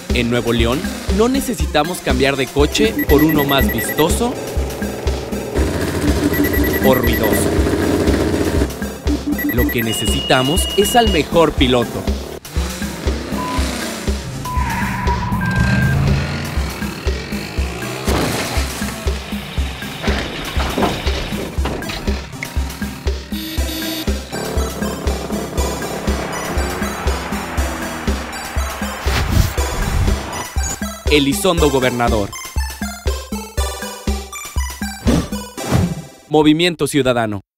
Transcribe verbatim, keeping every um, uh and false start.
En Nuevo León, no necesitamos cambiar de coche por uno más vistoso o ruidoso. Lo que necesitamos es al mejor piloto. Elizondo Gobernador. Movimiento Ciudadano.